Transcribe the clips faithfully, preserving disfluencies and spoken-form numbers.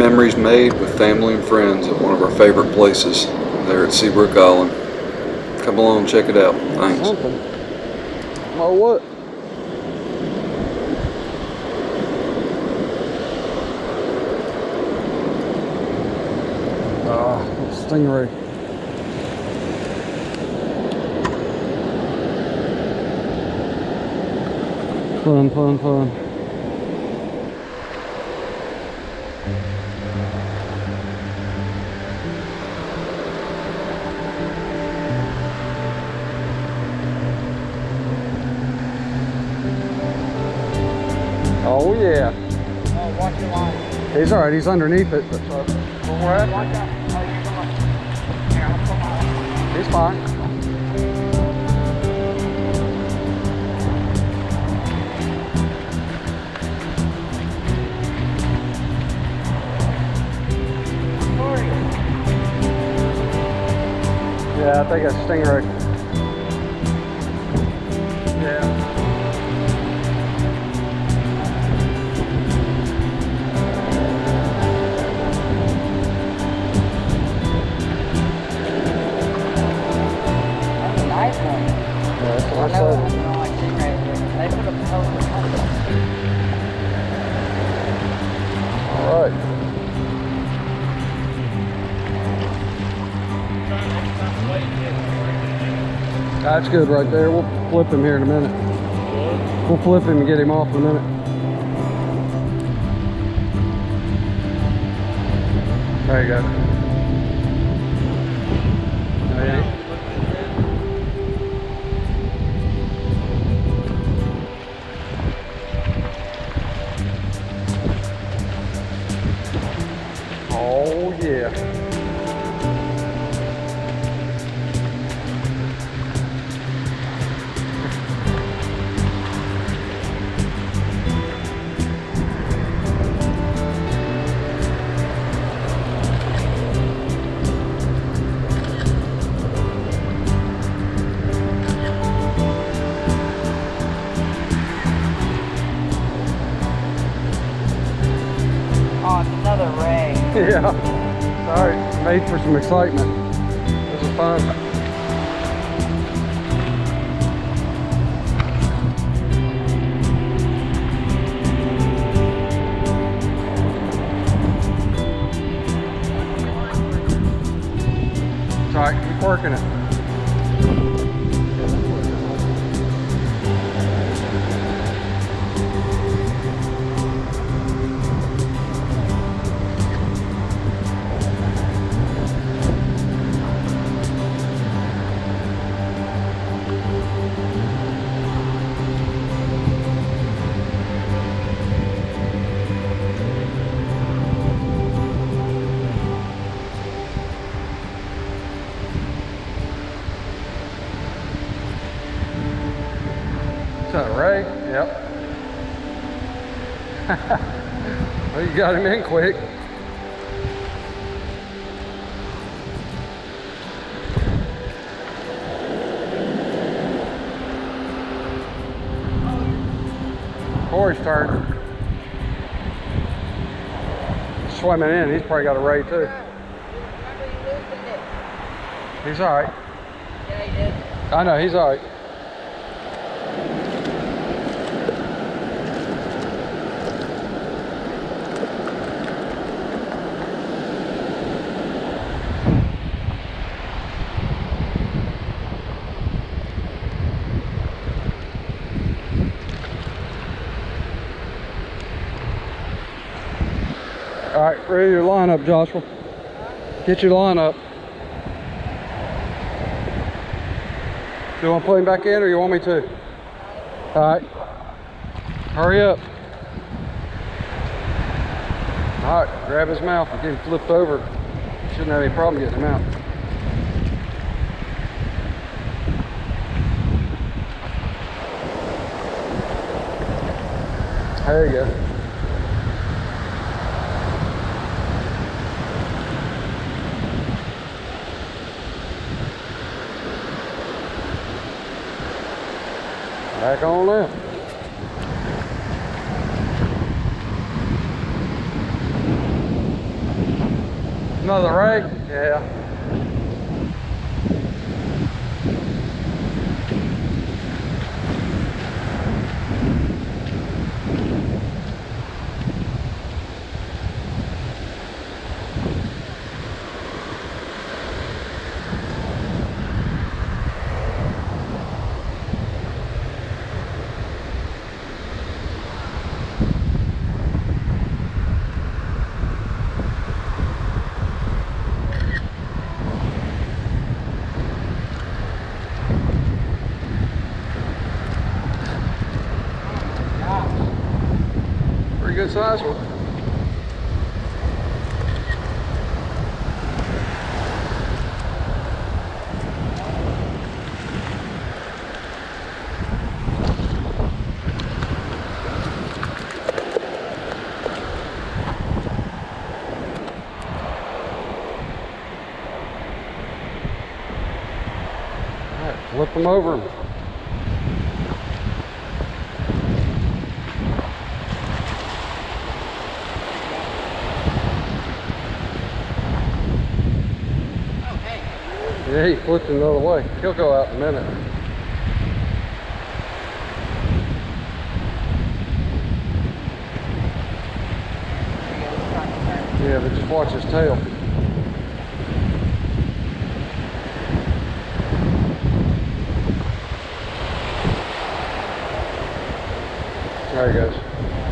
memories made with family and friends at one of our favorite places there at Seabrook Island. Come along and check it out. Thanks. Something. Oh, what? Ah, oh, stingray. Fun, fun, fun. Oh yeah. Oh, watch your line. He's alright, he's underneath it. But, uh, Watch out. Oh, you're going. Here, I'll come on. he's fine. Yeah, I think it's stingray. Yeah. Nice one. Yeah, that's what I I know said. I don't like stingrays. They put a hell of a All right. That's good right there. We'll flip him here in a minute. We'll flip him and get him off in a minute. There you go. There. Oh yeah. Oh, it's another ray. Yeah. Sorry, made for some excitement. This is fun. It's alright, keep working it. Is that Ray? Yep. Well, you got him in quick. Corey's turn. Swimming in, he's probably got a Ray too. He's alright. Yeah, he did. I know, he's alright. All right, ready your line up, Joshua. Get your line up. Do you want to put him back in or you want me to? All right. Hurry up. All right, grab his mouth and get him flipped over. Shouldn't have any problem getting him out. There you go. Back on there. Another ray? Yeah. Pretty good size one. All right, flip them over. Yeah, he flipped it the other way. He'll go out in a minute. Yeah, but just watch his tail. There he goes.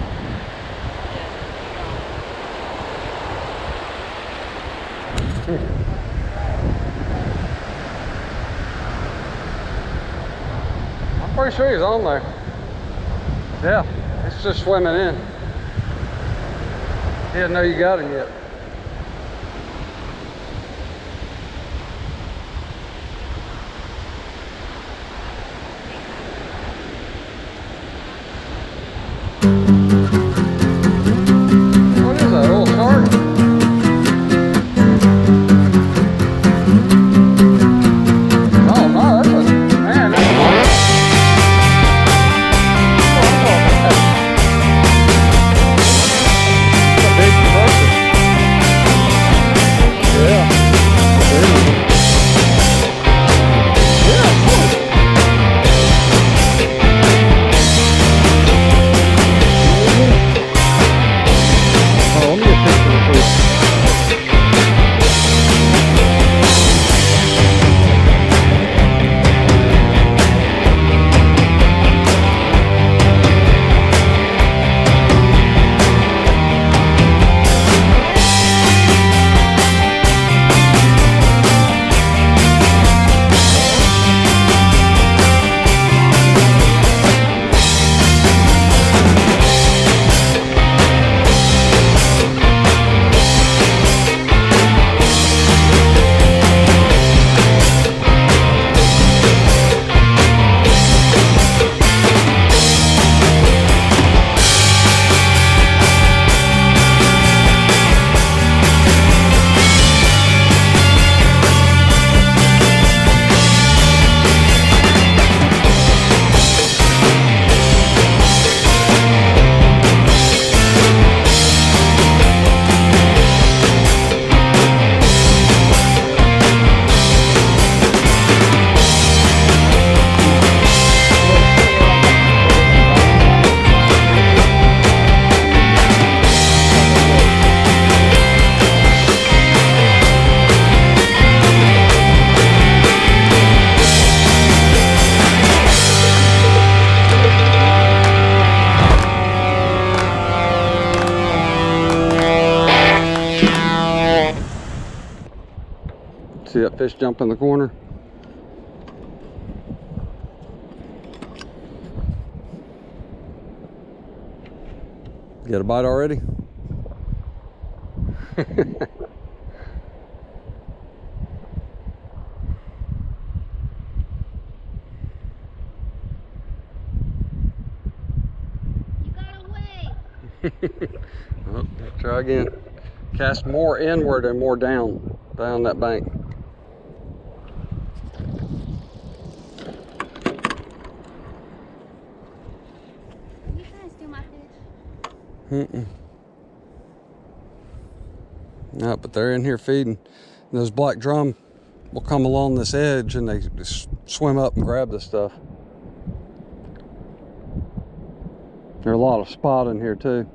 I'm pretty sure he's on there. Yeah, it's just swimming in. He didn't know you got him yet. What is that, a little shark? Oh no, that's a, man, that's a See that fish jump in the corner? You got a bite already? You got away. Well, try again. Cast more inward and more down, down that bank. Are you trying to steal my fish? Mm-mm. No, but they're in here feeding. And those black drum will come along this edge and they just swim up and grab this stuff. There's a lot of spot in here too.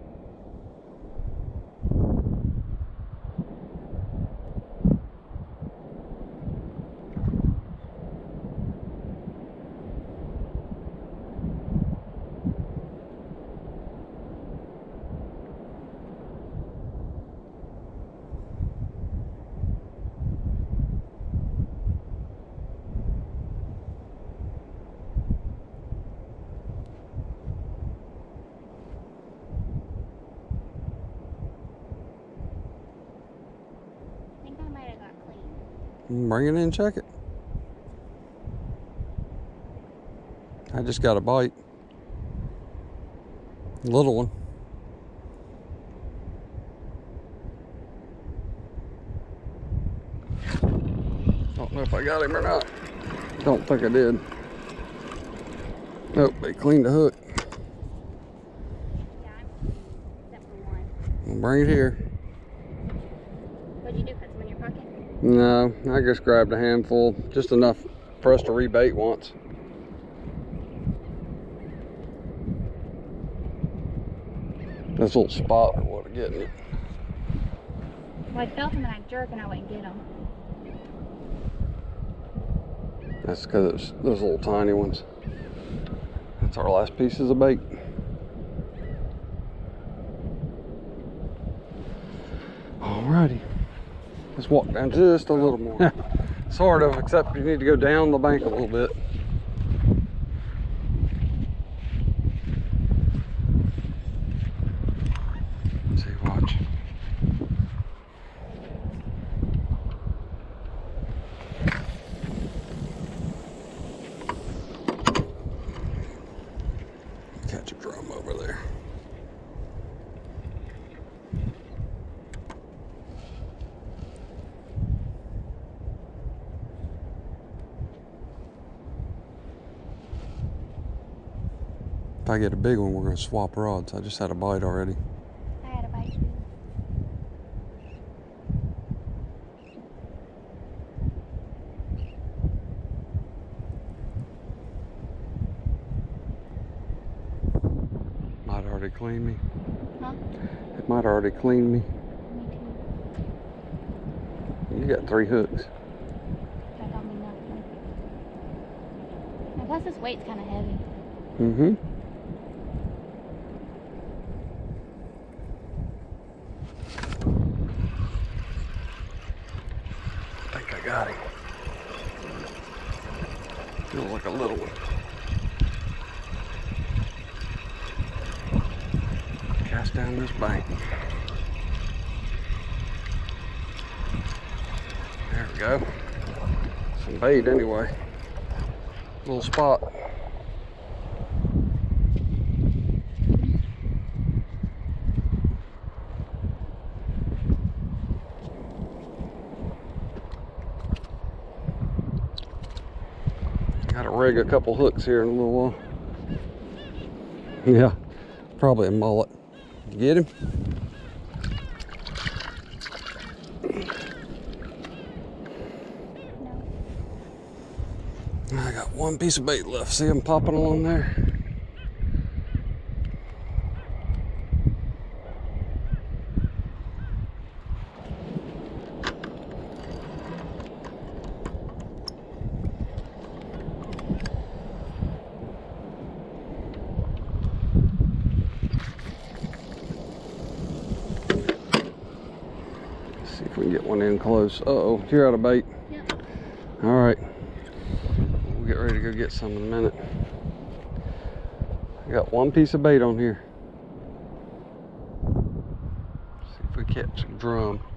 Bring it in and check it. I just got a bite. A little one. Don't know if I got him or not. Don't think I did. Nope, they cleaned the hook. Yeah, except for one. Bring it here. What'd you do? Put some in your pocket? No, I just grabbed a handful, just enough for us to rebait once. This little spot or what, getting it. Well, I felt them and I jerked and I wouldn't get them. That's because it's those little tiny ones. That's our last pieces of bait. Alrighty. Let's walk down just a little more. Sort of, except you need to go down the bank a little bit. Let's see, watch. Catch a drum over there. If I get a big one, we're going to swap rods. I just had a bite already. I had a bite too. Might already clean me. Huh? It might already clean me. Me too. You got three hooks. That don't mean nothing. And plus this weight's kind of heavy. Mm-hmm. I think I got him. Feels like a little one. Cast down this bank. There we go. Some bait anyway. Little spot. Gotta rig a couple hooks here in a little while. Yeah, probably a mullet. You get him? No. I got one piece of bait left. See him popping along there? See if we can get one in close. Uh-oh, you're out of bait. Yep. All right. We'll get ready to go get some in a minute. I got one piece of bait on here. See if we catch a drum.